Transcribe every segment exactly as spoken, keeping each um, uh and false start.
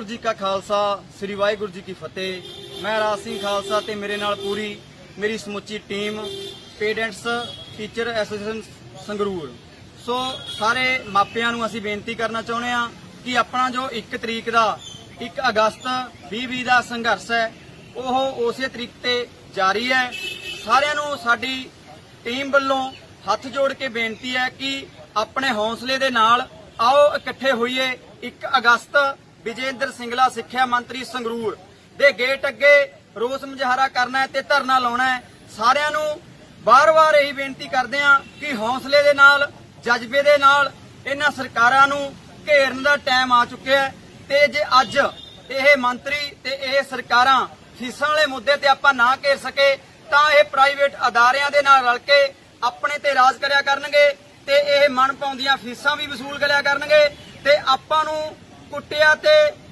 वाहिगुरू जी का खालसा श्री वाहिगुरू जी की फतेह। मैं राज सिंह खालसा ते मेरे नाल पूरी मेरी समुची team parents teacher association Sangrur. So सारे मापियां नूं असीं बेनती करना चाहुंदे हां कि अपना जो एक तरीक का एक अगस्त बीस बीस का संघर्ष है वह उस तरीक ते जारी है। सारियां नूं साडी टीम वल्लों हथ जोड़ के बेनती है कि अपने हौसले दे नाल आओ इकट्ठे होइए। एक अगस्त विजेंद्र सिंगला सिक्ख्या मंत्री संगरूर दे गेट अगे रोस मुजाहरा करना है ते धरना लाउणा है। सारियां नूं बार बार यही बेनती करदे हां कि हौसले दे नाल जज्बे दे नाल इन्हां सरकारां नूं घेरन दा टाइम आ चुक्या है। ते जे अज ये मंत्री ते ये सरकारां फीसां वाले मुद्दे ते आपां ना घेर सके तां ये प्राइवेट अदारियां दे नाल रल के अपने ते राज करिया करनगे ते ये मन पाउंदियां फीसां भी वसूल करिया करनगे ते आपां नूं कुट्टिया ते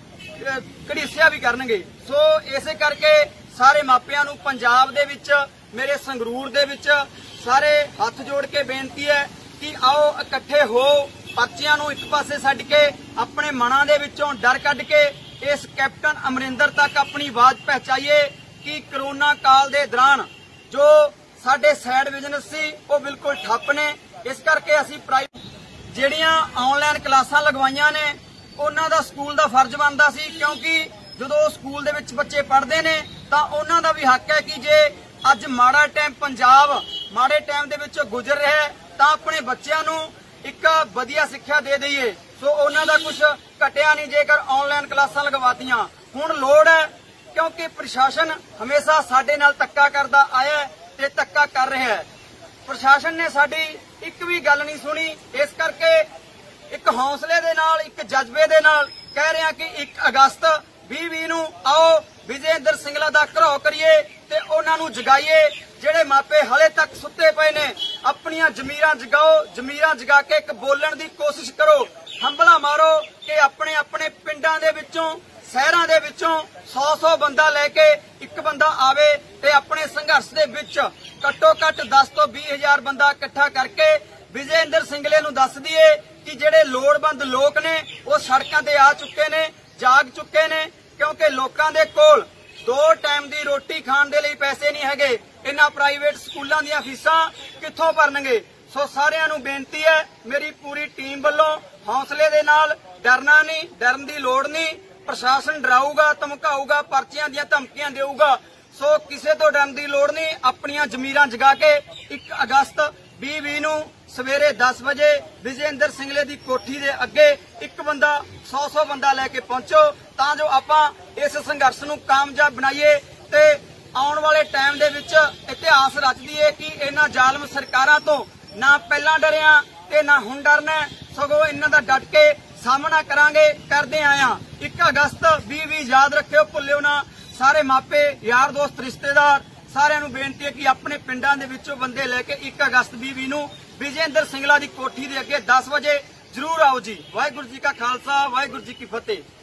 घड़ीसिया भी करनगे। सो इसे करके सारे मापियां नूं पंजाब दे विच मेरे संगरूर दे विच सारे हथ जोड़ के बेनती है कि आओ इकट्ठे हो, पर्चियां नूं एक पासे छड्ड के अपने मनां दे विचों डर कढ के इस कैप्टन अमरिंदर तक अपनी आवाज पहुंचाइए कि कोरोना काल दे दौरान जो साडे साइड बिजनेस सी वो बिल्कुल ठप्प ने। इस करके असीं प्राइवेट जिहड़ियां ऑनलाइन क्लासां लगवाइयां ने उन्हां दा स्कूल दा फर्ज बनदा सी, क्योंकि जदों स्कूल दे विच बच्चे पढ़दे ने तां उन्हां दा भी हक है कि जे अज माड़ा टाइम पंजाब माड़े टाइम दे विच गुजर रहा है तां अपने बच्चिआं नूं एक वधिया सिक्ख्या दे दईए। सो उन्हां दा कुछ घटिया नहीं जेकर ऑनलाइन क्लासां लगवातीआं। हुण लोड़ है क्योंकि प्रशासन हमेशा साडे नाल धक्का करदा आया है ते धक्का कर रहा है। प्रशासन ने साडी एक भी गल नहीं सुनी। इस करके एक हौसले दे नाल एक जज्बे दे नाल कह रहे हैं कि एक अगस्त बीस बीस नूं आओ विजेंद्र सिंगला दा घराव करिए ते उन्हां नूं जगाइए। जिहड़े मापे हले तक सुत्ते पे ने अपनियां जमीरां जगाओ, जमीरां जगा के एक बोलण दी कोशिश करो, हंबला मारो कि अपने अपने पिंडां दे विचों शहरां दे विचों सौ सौ बंदा लेके एक बंदा आवे ते अपने संघर्ष दे विच घट्टो घट दस तो बीस हजार बंदा इकट्ठा करके विजेंद्र सिंगले नूं दस दईए कि जिहड़े लोड़वंद लोग ने वो सड़कां ते आ चुके ने, जाग चुके ने, क्योंकि लोकां दे कोल दो टाइम दी रोटी खाण दे लई पैसे नहीं हैगे। इन्हां प्राइवेट स्कूलां दीयां फीसां कित्थों भरनगे। सो सारिआं नूं बेनती है मेरी पूरी टीम वल्लों हौसले दे नाल डरना नहीं, डरन दी लोड़ नहीं। प्रशासन डराऊगा, धमकाऊगा, पर्चियां दीयां धमकियां देऊगा। सो किसे तो डरन दी लोड़ नहीं। अपनियां जमीरां जगा के एक अगस्त बीस बीस नूं सवेरे दस बजे विजेंद्र सिंगले दी कोठी दे अगे एक बंदा सौ सौ बंदा लैके पहुंचो तां जो आपां इस संघर्ष नूं कामयाब बनाइए ते आउण वाले टाइम दे विच इतिहास रच दईए कि इन्हां जालम सरकारां तो ना पहलां डरिया ते ना हुण डरना, सगों इन्हां दा डट के सामना करांगे, करदे आया। एक अगस्त बीस बीस याद रखियो, भुल्लिओ ना। सारे मापे यार दोस्त रिश्तेदार सारिआं नूं बेनती है कि अपने पिंडां दे विचों बंदे लैके एक अगस्त बीस बीस नूं विजेंद्र सिंगला की कोठी के अगे दस बजे जरूर आओ जी। वाहिगुरू जी का खालसा, वाहिगुरू जी की फतेह।